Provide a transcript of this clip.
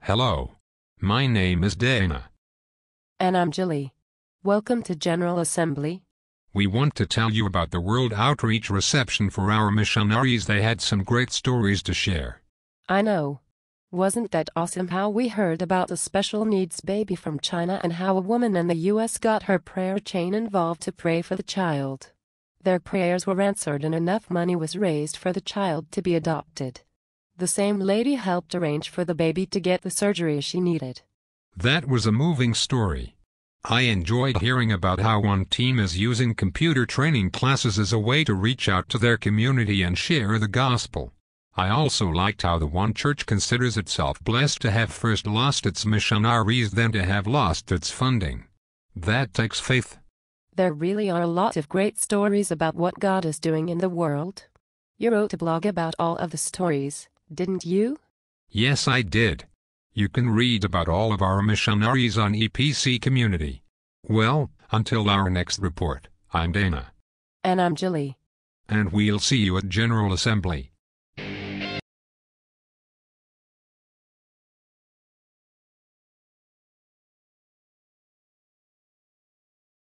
Hello. My name is Dana. And I'm Julie. Welcome to General Assembly. We want to tell you about the World Outreach Reception for our missionaries. They had some great stories to share. I know. Wasn't that awesome how we heard about a special needs baby from China and how a woman in the U.S. got her prayer chain involved to pray for the child? Their prayers were answered and enough money was raised for the child to be adopted. The same lady helped arrange for the baby to get the surgery she needed. That was a moving story. I enjoyed hearing about how one team is using computer training classes as a way to reach out to their community and share the gospel. I also liked how the one church considers itself blessed to have first lost its missionaries than to have lost its funding. That takes faith. There really are a lot of great stories about what God is doing in the world. You wrote a blog about all of the stories, didn't you? Yes, I did. You can read about all of our missionaries on EPC Community. Well, until our next report, I'm Dana. And I'm Julie. And we'll see you at General Assembly.